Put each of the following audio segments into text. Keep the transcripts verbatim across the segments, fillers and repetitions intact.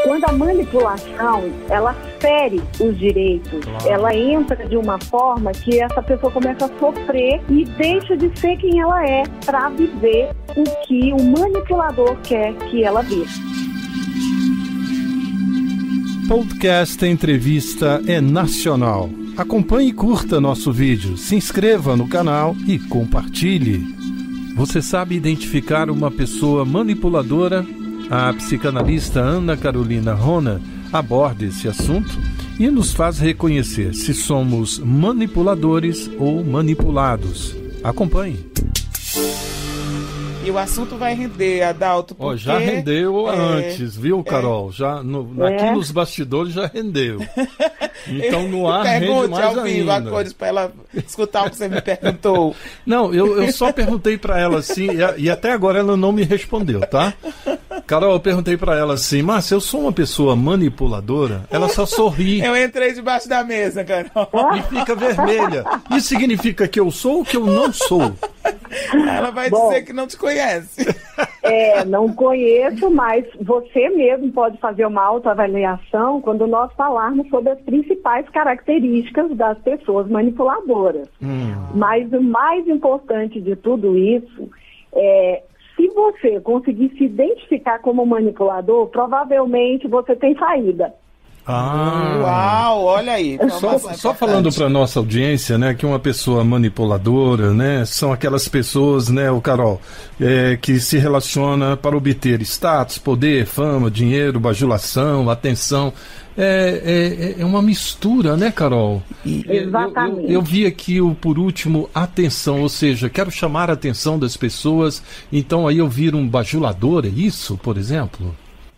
Quando a manipulação, ela fere os direitos, claro. Ela entra de uma forma que essa pessoa começa a sofrer e deixa de ser quem ela é para viver o que o manipulador quer que ela viva. Podcast Entrevista é nacional. Acompanhe e curta nosso vídeo, se inscreva no canal e compartilhe. Você sabe identificar uma pessoa manipuladora? A psicanalista Ana Carolina Rona aborda esse assunto e nos faz reconhecer se somos manipuladores ou manipulados. Acompanhe. E o assunto vai render, Adalto, porque... Oh, já rendeu é, antes, viu, Carol? É, já no, aqui é. nos bastidores já rendeu. Então no ar rende mais ao vivo ainda. Coisas para ela escutar o que você me perguntou. Não, eu, eu só perguntei para ela assim, e, e até agora ela não me respondeu, tá? Carol, eu perguntei para ela assim, Márcia, eu sou uma pessoa manipuladora? Ela só sorri. Eu entrei debaixo da mesa, Carol. E fica vermelha. Isso significa que eu sou ou que eu não sou? Ela vai Bom, dizer que não te conhece. É, não conheço, mas você mesmo pode fazer uma autoavaliação quando nós falarmos sobre as principais características das pessoas manipuladoras. Hum. Mas o mais importante de tudo isso é, se você conseguir se identificar como manipulador, provavelmente você tem saída. Ah, uau, olha aí. Só, só falando para nossa audiência, né, que uma pessoa manipuladora, né, são aquelas pessoas, né, o Carol, é, que se relaciona para obter status, poder, fama, dinheiro, bajulação, atenção. É, é, é uma mistura, né, Carol? Exatamente. Eu, eu, eu vi aqui o por último, atenção, ou seja, quero chamar a atenção das pessoas, então aí eu viro um bajulador, é isso, por exemplo?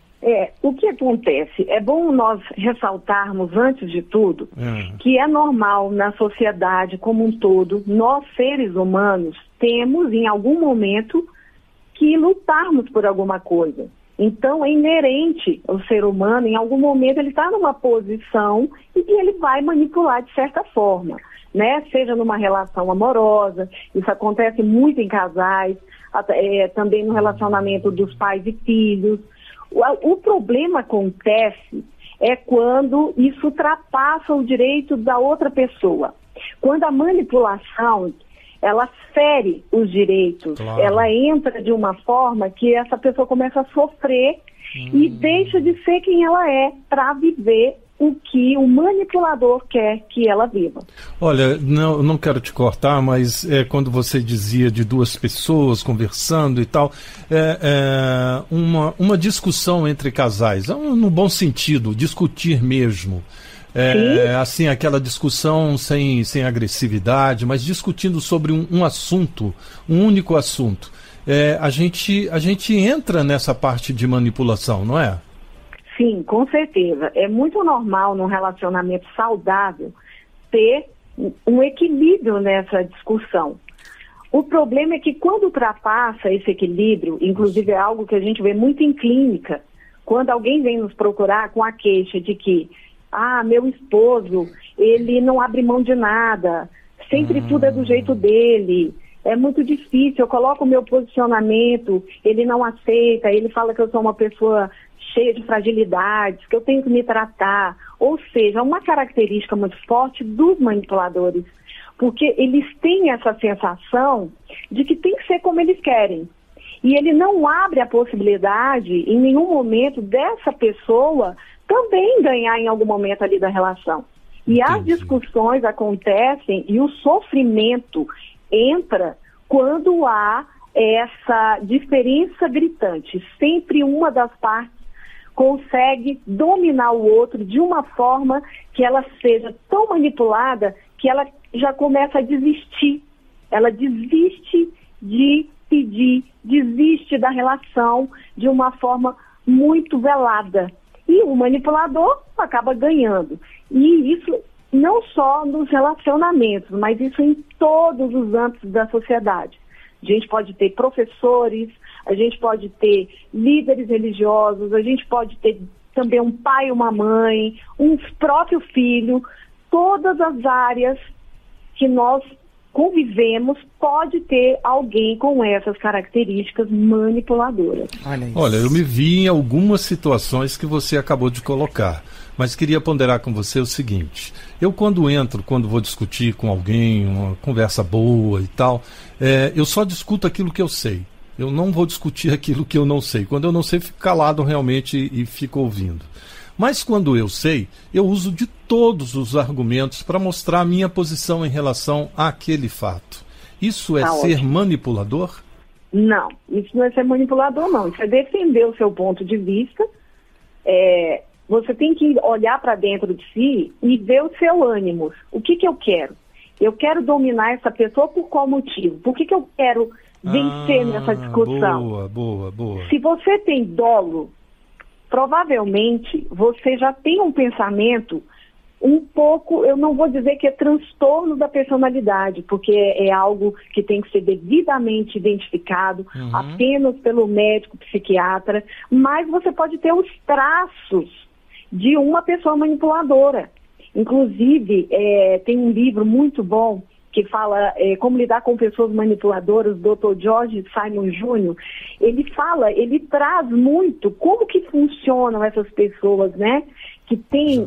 É, o que acontece? É bom nós ressaltarmos, antes de tudo, é. que é normal na sociedade como um todo, nós seres humanos temos em algum momento que lutarmos por alguma coisa. Então é inerente ao ser humano, em algum momento ele está numa posição e que ele vai manipular de certa forma, né? Seja numa relação amorosa, isso acontece muito em casais, é, também no relacionamento dos pais e filhos. O, o problema acontece é quando isso ultrapassa o direito da outra pessoa. Quando a manipulação, ela fere os direitos, claro. Ela entra de uma forma que essa pessoa começa a sofrer hum. e deixa de ser quem ela é para viver o que o manipulador quer que ela viva. Olha, não, não quero te cortar, mas é, quando você dizia de duas pessoas conversando e tal, é, é, uma, uma discussão entre casais, no bom sentido, discutir mesmo. É, assim, aquela discussão sem, sem agressividade, mas discutindo sobre um, um assunto, um único assunto. É, a gente, a gente entra nessa parte de manipulação, não é? Sim, com certeza. É muito normal num relacionamento saudável ter um equilíbrio nessa discussão. O problema é que quando ultrapassa esse equilíbrio, inclusive é algo que a gente vê muito em clínica, quando alguém vem nos procurar com a queixa de que, ah, meu esposo, ele não abre mão de nada, sempre hum. tudo é do jeito dele, é muito difícil, eu coloco o meu posicionamento, ele não aceita, ele fala que eu sou uma pessoa cheia de fragilidades, que eu tenho que me tratar. Ou seja, uma característica muito forte dos manipuladores, porque eles têm essa sensação de que tem que ser como eles querem. E ele não abre a possibilidade, em nenhum momento, dessa pessoa também ganhar em algum momento ali da relação. E Entendi. As discussões acontecem e o sofrimento entra quando há essa diferença gritante. Sempre uma das partes consegue dominar o outro de uma forma que ela seja tão manipulada que ela já começa a desistir. Ela desiste de pedir, desiste da relação de uma forma muito velada. E o manipulador acaba ganhando. E isso não só nos relacionamentos, mas isso em todos os âmbitos da sociedade. A gente pode ter professores, a gente pode ter líderes religiosos, a gente pode ter também um pai, uma mãe, um próprio filho, todas as áreas que nós convivemos, pode ter alguém com essas características manipuladoras. Olha, Olha, eu me vi em algumas situações que você acabou de colocar, mas queria ponderar com você o seguinte: eu quando entro, quando vou discutir com alguém, uma conversa boa e tal, é, eu só discuto aquilo que eu sei. Eu não vou discutir aquilo que eu não sei. Quando eu não sei, fico calado realmente e, e fico ouvindo. Mas quando eu sei, eu uso de todos os argumentos para mostrar a minha posição em relação àquele fato. Isso é Tá ser ótimo. manipulador? Não, isso não é ser manipulador, não. Isso é defender o seu ponto de vista. É, você tem que olhar para dentro de si e ver o seu ânimo. O que, que eu quero? Eu quero dominar essa pessoa por qual motivo? Por que, que eu quero vencer ah, nessa discussão? Boa, boa, boa. Se você tem dolo, provavelmente você já tem um pensamento um pouco, eu não vou dizer que é transtorno da personalidade, porque é algo que tem que ser devidamente identificado, uhum. apenas pelo médico psiquiatra, mas você pode ter os traços de uma pessoa manipuladora. Inclusive, é, tem um livro muito bom que fala é, como lidar com pessoas manipuladoras, do doutor George Simon Júnior Ele fala, ele traz muito como que funcionam essas pessoas, né? Que tem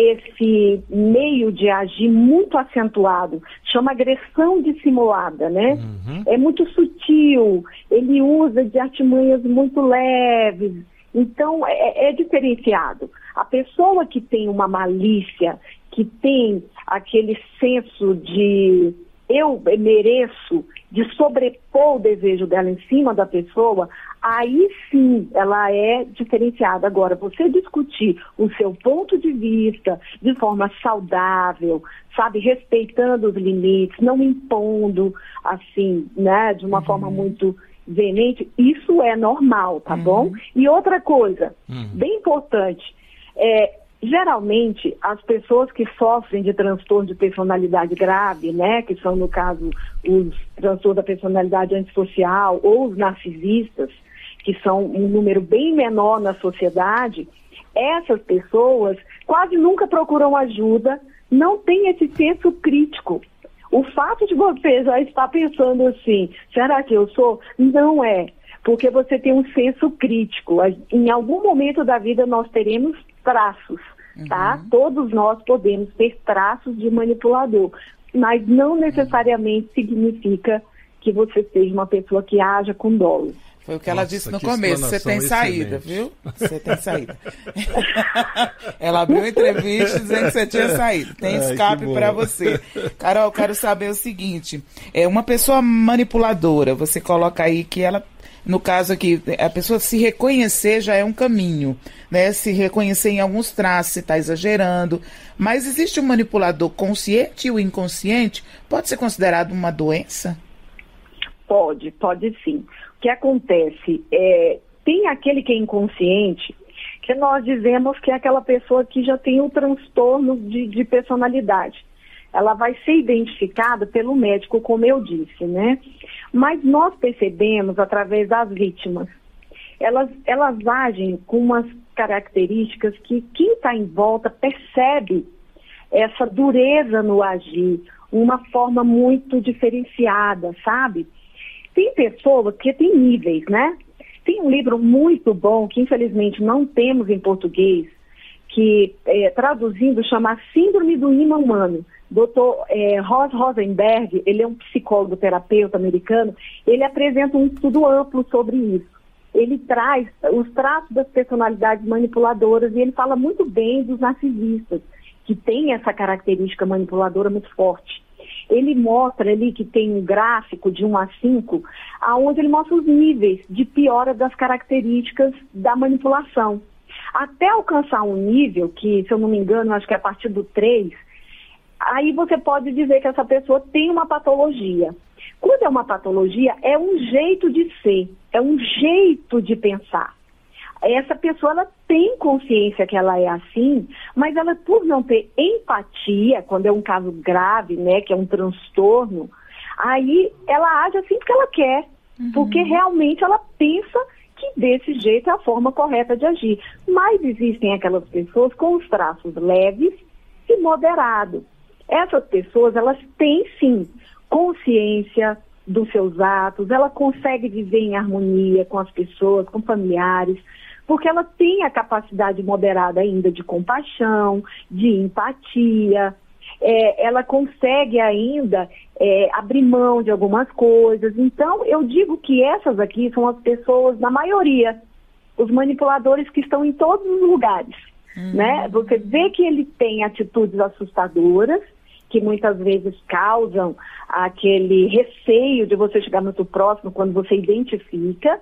esse meio de agir muito acentuado, chama agressão dissimulada, né? Uhum. É muito sutil, ele usa de artimanhas muito leves, então é, é diferenciado. A pessoa que tem uma malícia, que tem aquele senso de eu mereço, de sobrepor o desejo dela em cima da pessoa, aí sim ela é diferenciada. Agora, você discutir o seu ponto de vista de forma saudável, sabe, respeitando os limites, não impondo, assim, né, de uma uhum. forma muito veemente, isso é normal, tá uhum. bom? E outra coisa, uhum. bem importante, é, geralmente, as pessoas que sofrem de transtorno de personalidade grave, né, que são, no caso, os transtornos da personalidade antissocial ou os narcisistas, que são um número bem menor na sociedade, essas pessoas quase nunca procuram ajuda, não têm esse senso crítico. O fato de você já estar pensando assim, será que eu sou? Não é, porque você tem um senso crítico. Em algum momento da vida nós teremos traços, tá? Uhum. Todos nós podemos ter traços de manipulador, mas não necessariamente significa que você seja uma pessoa que haja com dolo. Foi o que ela Nossa, disse no começo, você tem saída, viu? Você tem saída. Ela abriu a entrevista dizendo que você tinha saída. Tem escape para você. Carol, quero saber o seguinte, é uma pessoa manipuladora, você coloca aí que ela, no caso aqui, a pessoa se reconhecer já é um caminho, né? Se reconhecer em alguns traços, se está exagerando. Mas existe um manipulador consciente e o inconsciente? Pode ser considerado uma doença? Pode, pode sim. O que acontece é, tem aquele que é inconsciente, que nós dizemos que é aquela pessoa que já tem um transtorno de, de personalidade. Ela vai ser identificada pelo médico, como eu disse, né? Mas nós percebemos através das vítimas. Elas, elas agem com umas características que quem está em volta percebe essa dureza no agir, uma forma muito diferenciada, sabe? Tem pessoas que têm níveis, né? Tem um livro muito bom, que infelizmente não temos em português, que é, traduzindo chama Síndrome do Imã Humano. doutor É, Ross Rosenberg, ele é um psicólogo terapeuta americano, ele apresenta um estudo amplo sobre isso. Ele traz os traços das personalidades manipuladoras e ele fala muito bem dos narcisistas, que têm essa característica manipuladora muito forte. Ele mostra ali que tem um gráfico de um a cinco, onde ele mostra os níveis de piora das características da manipulação. Até alcançar um nível que, se eu não me engano, acho que é a partir do três, aí você pode dizer que essa pessoa tem uma patologia. Quando é uma patologia, é um jeito de ser, é um jeito de pensar. Essa pessoa, ela tem consciência que ela é assim, mas ela, por não ter empatia, quando é um caso grave, né, que é um transtorno, aí ela age assim porque ela quer, uhum. porque realmente ela pensa que desse jeito é a forma correta de agir. Mas existem aquelas pessoas com os traços leves e moderados. Essas pessoas, elas têm sim consciência dos seus atos, ela consegue viver em harmonia com as pessoas, com familiares, porque ela tem a capacidade moderada ainda de compaixão, de empatia, é, ela consegue ainda é, abrir mão de algumas coisas. Então, eu digo que essas aqui são as pessoas, na maioria, os manipuladores que estão em todos os lugares, uhum. né? Você vê que ele tem atitudes assustadoras, que muitas vezes causam aquele receio de você chegar muito próximo quando você identifica,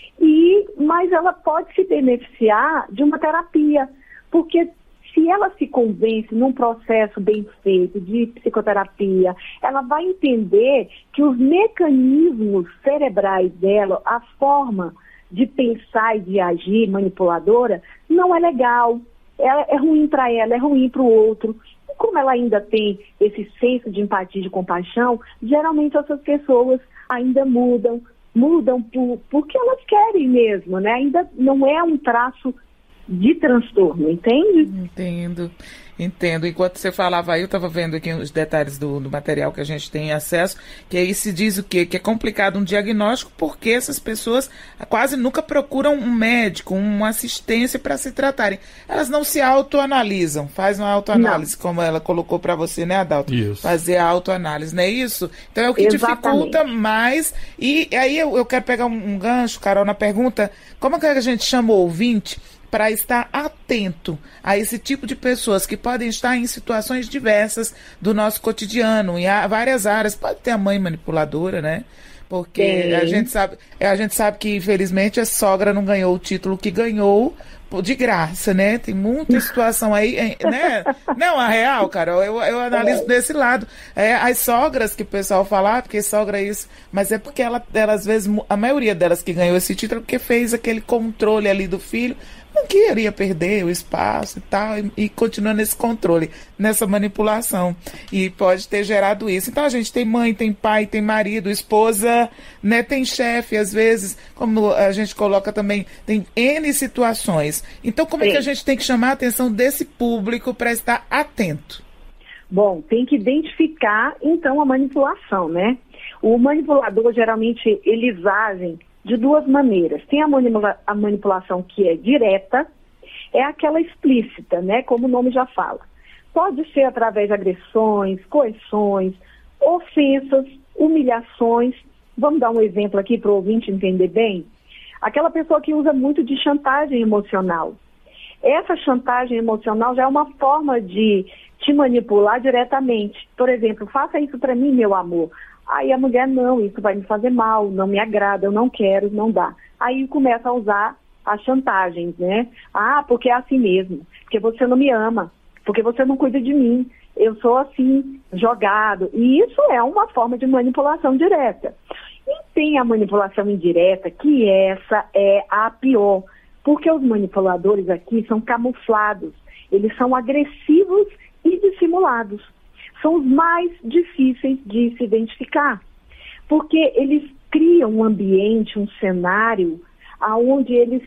e, mas ela pode se beneficiar de uma terapia, porque se ela se convence num processo bem feito de psicoterapia, ela vai entender que os mecanismos cerebrais dela, a forma de pensar e de agir manipuladora, não é legal, é, é ruim para ela, é ruim para o outro. E como ela ainda tem esse senso de empatia e de compaixão, geralmente essas pessoas ainda mudam, mudam por, porque elas querem mesmo, né? Ainda não é um traço de transtorno, entende? Entendo, entendo. Enquanto você falava aí, eu estava vendo aqui os detalhes do, do material que a gente tem acesso, que aí se diz o quê? Que é complicado um diagnóstico porque essas pessoas quase nunca procuram um médico, uma assistência para se tratarem. Elas não se autoanalisam, fazem uma autoanálise, não. Como ela colocou para você, né, Adalto? Isso. Fazer a autoanálise, não é isso? Então é o que Exatamente. dificulta mais. E aí eu, eu quero pegar um, um gancho, Carol, na pergunta, como é que a gente chama o ouvinte para estar atento a esse tipo de pessoas que podem estar em situações diversas do nosso cotidiano, em várias áreas. Pode ter a mãe manipuladora, né? Porque a gente sabe, a gente sabe que, infelizmente, a sogra não ganhou o título que ganhou de graça, né? Tem muita situação aí, né? Não, a real, Carol, eu, eu analiso desse lado. É, as sogras que o pessoal fala, ah, porque sogra é isso, mas é porque ela, ela, às vezes, a maioria delas que ganhou esse título, porque fez aquele controle ali do filho, não queria perder o espaço e tal, e, e continua nesse controle, nessa manipulação. E pode ter gerado isso. Então a gente tem mãe, tem pai, tem marido, esposa, né, tem chefe, às vezes, como a gente coloca também, tem N situações. Então como Sim. é que a gente tem que chamar a atenção desse público para estar atento? Bom, tem que identificar, então, a manipulação, né? O manipulador, geralmente, eles agem de duas maneiras. Tem a, manipula- a manipulação que é direta, é aquela explícita, né? Como o nome já fala. Pode ser através de agressões, coerções, ofensas, humilhações. Vamos dar um exemplo aqui para o ouvinte entender bem. Aquela pessoa que usa muito de chantagem emocional. Essa chantagem emocional já é uma forma de te manipular diretamente. Por exemplo, faça isso para mim, meu amor. Aí a mulher, não, isso vai me fazer mal, não me agrada, eu não quero, não dá. Aí começa a usar as chantagens, né? Ah, porque é assim mesmo, porque você não me ama, porque você não cuida de mim, eu sou assim, jogado. E isso é uma forma de manipulação direta. E tem a manipulação indireta, que essa é a pior, porque os manipuladores aqui são camuflados, eles são agressivos e dissimulados. São os mais difíceis de se identificar, porque eles criam um ambiente, um cenário, onde eles,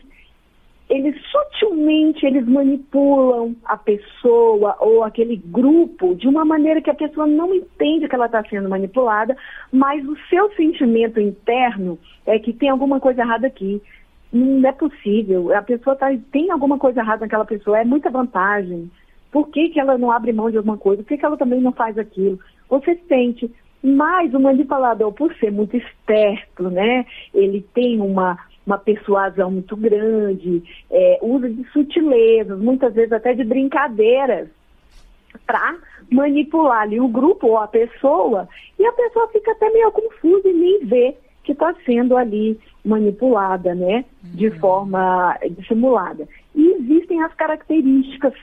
eles sutilmente eles manipulam a pessoa ou aquele grupo de uma maneira que a pessoa não entende que ela está sendo manipulada, mas o seu sentimento interno é que tem alguma coisa errada aqui. Não é possível, a pessoa tá, tem alguma coisa errada naquela pessoa, é muita vantagem. Por que que ela não abre mão de alguma coisa? Por que que ela também não faz aquilo? Você sente, mas o manipulador, por ser muito esperto, né? Ele tem uma, uma persuasão muito grande, é, usa de sutilezas, muitas vezes até de brincadeiras, para manipular ali o grupo ou a pessoa, e a pessoa fica até meio confusa e nem vê que está sendo ali manipulada, né? De uhum. forma dissimulada. E existem as características,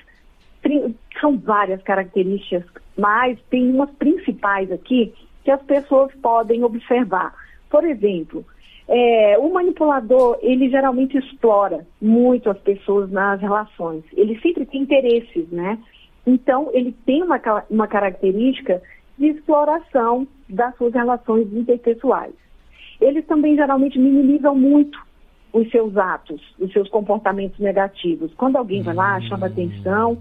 são várias características, mas tem umas principais aqui que as pessoas podem observar. Por exemplo, é, o manipulador, ele geralmente explora muito as pessoas nas relações. Ele sempre tem interesses, né? Então, ele tem uma, uma característica de exploração das suas relações interpessoais. Eles também geralmente minimizam muito os seus atos, os seus comportamentos negativos. Quando alguém vai lá, chama atenção,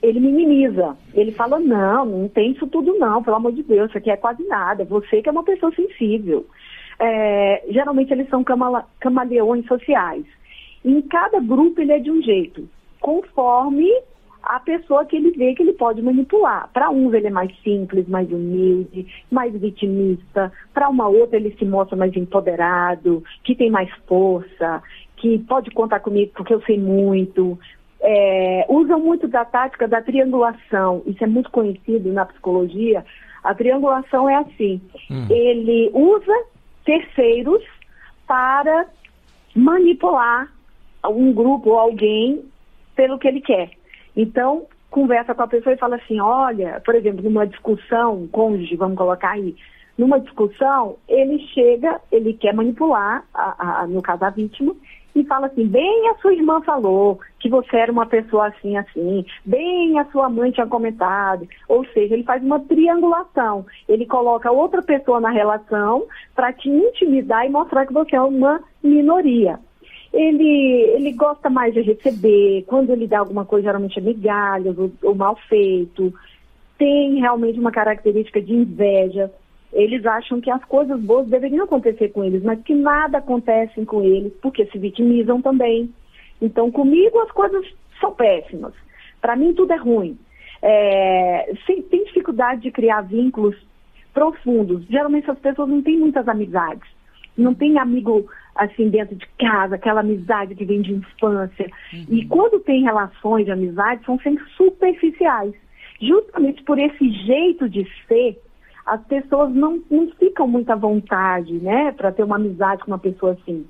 ele minimiza. Ele fala, não, não tem isso tudo não, pelo amor de Deus, isso aqui é quase nada. Você que é uma pessoa sensível. É, geralmente eles são camala, camaleões sociais. Em cada grupo ele é de um jeito, conforme a pessoa que ele vê que ele pode manipular. Para uns ele é mais simples, mais humilde, mais vitimista. Para uma outra ele se mostra mais empoderado, que tem mais força, que pode contar comigo porque eu sei muito. É, usam muito da tática da triangulação. Isso é muito conhecido na psicologia. A triangulação é assim. Hum. Ele usa terceiros para manipular um grupo ou alguém pelo que ele quer. Então, conversa com a pessoa e fala assim, olha, por exemplo, numa discussão, cônjuge, vamos colocar aí, numa discussão, ele chega, ele quer manipular, a, a, no caso a vítima, e fala assim, bem a sua irmã falou que você era uma pessoa assim, assim, bem a sua mãe tinha comentado, ou seja, ele faz uma triangulação, ele coloca outra pessoa na relação para te intimidar e mostrar que você é uma minoria. Ele, ele gosta mais de receber, quando ele dá alguma coisa, geralmente é migalhas ou, ou mal feito, tem realmente uma característica de inveja. Eles acham que as coisas boas deveriam acontecer com eles, mas que nada acontece com eles, porque se vitimizam também. Então, comigo as coisas são péssimas. Para mim, tudo é ruim. É, sem, tem dificuldade de criar vínculos profundos. Geralmente, essas pessoas não têm muitas amizades. Não tem amigo, assim, dentro de casa, aquela amizade que vem de infância. Uhum. E quando tem relações de amizade, são sempre superficiais. Justamente por esse jeito de ser, as pessoas não, não ficam muito à vontade, né, para ter uma amizade com uma pessoa assim.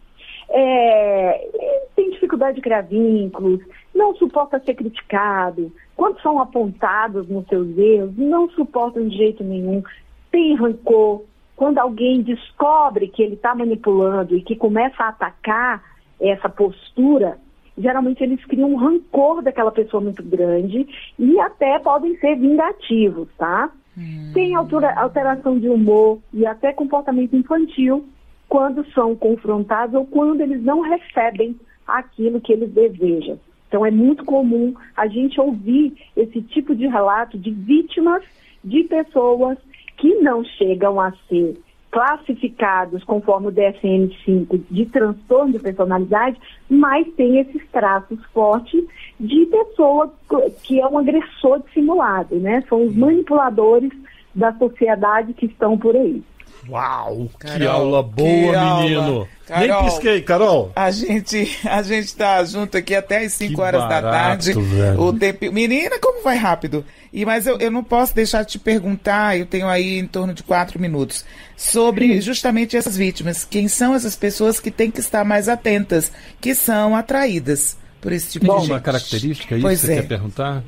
É, tem dificuldade de criar vínculos, não suporta ser criticado, quando são apontados nos seus erros, não suportam de jeito nenhum, tem rancor. Quando alguém descobre que ele está manipulando e que começa a atacar essa postura, geralmente eles criam um rancor daquela pessoa muito grande e até podem ser vingativos, tá? Hum. Tem altura, alteração de humor e até comportamento infantil quando são confrontados ou quando eles não recebem aquilo que eles desejam. Então é muito comum a gente ouvir esse tipo de relato de vítimas de pessoas que não chegam a ser classificados conforme o D S M cinco de transtorno de personalidade, mas tem esses traços fortes de pessoa que é um agressor dissimulado, né? São os manipuladores da sociedade que estão por aí. Uau, Carol, que aula boa, menino. Carol, nem pisquei, Carol. A gente, a gente tá junto aqui até as cinco horas barato, da tarde. Velho. O tempo... Menina, como vai rápido. E, mas eu, eu não posso deixar de te perguntar, eu tenho aí em torno de quatro minutos, sobre justamente essas vítimas. Quem são essas pessoas que têm que estar mais atentas, que são atraídas por esse tipo Bom, de gente? Uma característica aí que você é. quer perguntar?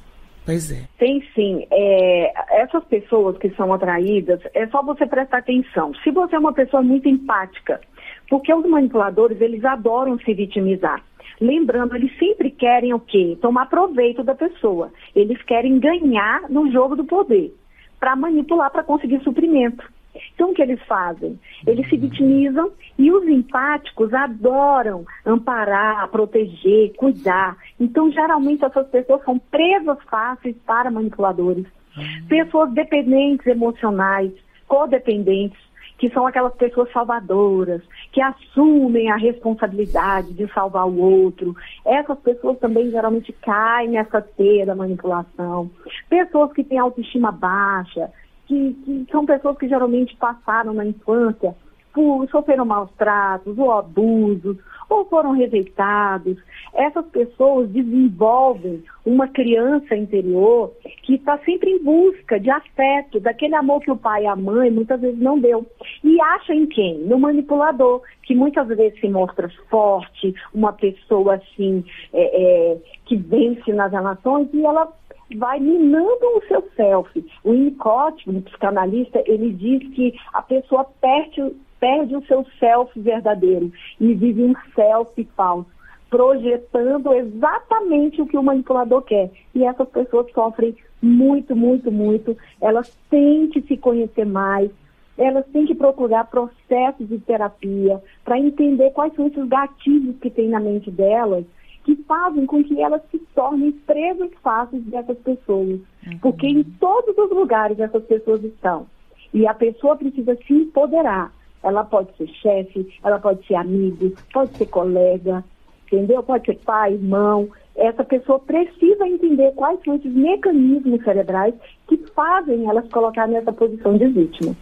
Pois é. Tem sim. É, essas pessoas que são atraídas, é só você prestar atenção. Se você é uma pessoa muito empática, porque os manipuladores, eles adoram se vitimizar. Lembrando, eles sempre querem o quê? Tomar proveito da pessoa. Eles querem ganhar no jogo do poder, para manipular, para conseguir suprimento. Então, o que eles fazem? Eles se vitimizam e os empáticos adoram amparar, proteger, cuidar. Então, geralmente, essas pessoas são presas fáceis para manipuladores. Uhum. Pessoas dependentes emocionais, codependentes, que são aquelas pessoas salvadoras, que assumem a responsabilidade de salvar o outro. Essas pessoas também geralmente caem nessa teia da manipulação. Pessoas que têm autoestima baixa, Que, que são pessoas que geralmente passaram na infância por sofreram maus tratos ou abusos, ou foram rejeitados. Essas pessoas desenvolvem uma criança interior que está sempre em busca de afeto, daquele amor que o pai e a mãe muitas vezes não deu. E acha em quem? No manipulador, que muitas vezes se mostra forte, uma pessoa assim, é, é, que vence nas relações, e ela vai minando o seu self. O Winnicott, um psicanalista, ele diz que a pessoa perde, perde o seu self verdadeiro e vive um self falso, projetando exatamente o que o manipulador quer. E essas pessoas sofrem muito, muito, muito. Elas têm que se conhecer mais, elas têm que procurar processos de terapia para entender quais são esses gatilhos que tem na mente delas que fazem com que elas se tornem presas fáceis dessas pessoas. Uhum. Porque em todos os lugares essas pessoas estão. E a pessoa precisa se empoderar. Ela pode ser chefe, ela pode ser amigo, pode ser colega, entendeu? Pode ser pai, irmão. Essa pessoa precisa entender quais são esses mecanismos cerebrais que fazem elas colocar nessa posição de vítima.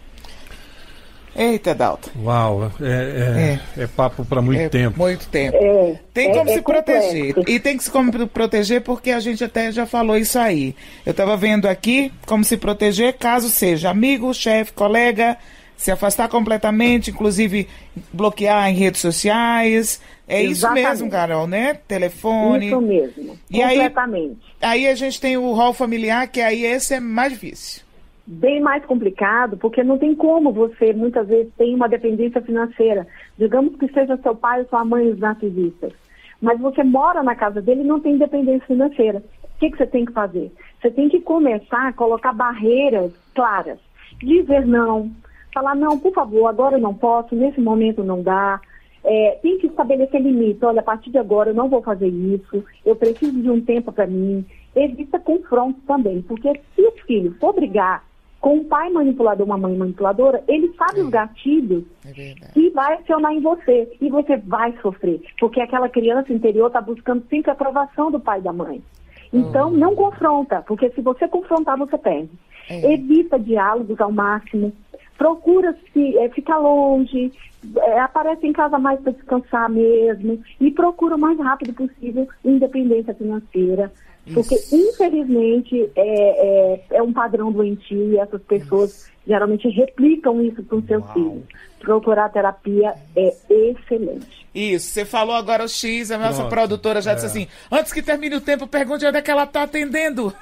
Eita, Dalton. Uau, é, é, é. é papo para muito é tempo. Muito tempo. É, tem como é, se é proteger. E tem que se como proteger porque a gente até já falou isso aí. Eu estava vendo aqui como se proteger caso seja amigo, chefe, colega, se afastar completamente, inclusive bloquear em redes sociais. É Exatamente. Isso mesmo, Carol, né? Telefone. Isso mesmo, e completamente. Aí, aí a gente tem o rol familiar, que aí esse é mais difícil. Bem mais complicado, porque não tem como você, muitas vezes, tem uma dependência financeira. Digamos que seja seu pai ou sua mãe os narcisistas. Mas você mora na casa dele e não tem dependência financeira. O que, que você tem que fazer? Você tem que começar a colocar barreiras claras. Dizer não. Falar, não, por favor, agora eu não posso, nesse momento não dá. É, tem que estabelecer limites. Olha, a partir de agora eu não vou fazer isso. Eu preciso de um tempo para mim. Evita confrontos também. Porque se o filho for brigar com um pai manipulador, uma mãe manipuladora, ele sabe é. os gatilhos é que vai acionar em você. E você vai sofrer. Porque aquela criança interior está buscando sempre a aprovação do pai e da mãe. Então, oh. não confronta. Porque se você confrontar, você perde. É. Evita diálogos ao máximo. Procura se, é, ficar longe. É, aparece em casa mais para descansar mesmo. E procura o mais rápido possível independência financeira. Porque, isso. infelizmente, é, é, é um padrão doentio e essas pessoas isso. geralmente replicam isso para os seus Uau. filhos. Procurar terapia é excelente. Isso, você falou agora o X, a nossa Pronto. produtora já é. disse assim, antes que termine o tempo, pergunte onde é que ela está atendendo.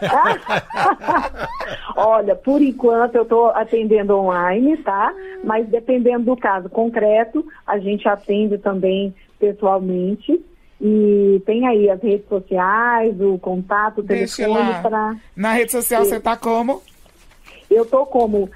Olha, por enquanto eu estou atendendo online, tá? Mas dependendo do caso concreto, a gente atende também pessoalmente. E tem aí as redes sociais, o contato, o telefone para... Na rede social você está como? Eu estou como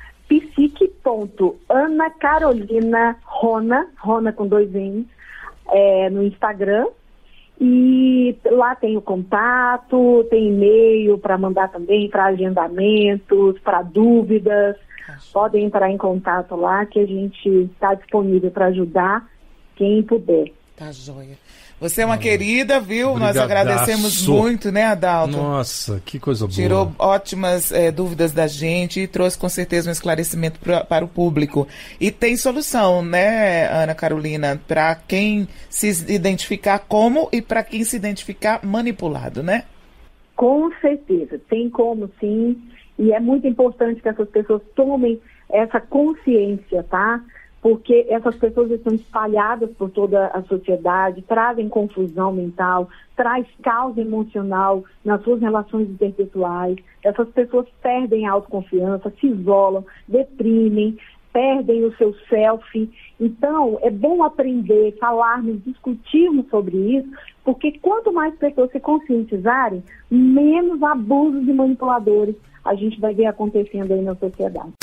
psique.anacarolina Rona, Rona com dois N's, é, no Instagram. E lá tem o contato, tem e-mail para mandar também, para agendamentos, para dúvidas. Acho. Podem entrar em contato lá que a gente está disponível para ajudar quem puder. Tá joia. Você é uma querida, viu? Brigadaço. Nós agradecemos muito, né, Adalto? Nossa, que coisa boa. Tirou ótimas é, dúvidas da gente e trouxe com certeza um esclarecimento pra, para o público. E tem solução, né, Ana Carolina, para quem se identificar como e para quem se identificar manipulado, né? Com certeza, tem como sim. E é muito importante que essas pessoas tomem essa consciência, tá? Porque essas pessoas estão espalhadas por toda a sociedade, trazem confusão mental, traz caos emocional nas suas relações interpessoais. Essas pessoas perdem a autoconfiança, se isolam, deprimem, perdem o seu self. Então, é bom aprender, falarmos, discutirmos sobre isso, porque quanto mais pessoas se conscientizarem, menos abusos de manipuladores a gente vai ver acontecendo aí na sociedade.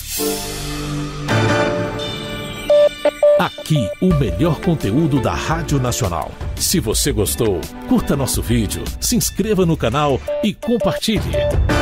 Aqui, o melhor conteúdo da Rádio Nacional. Se você gostou, curta nosso vídeo, se inscreva no canal e compartilhe.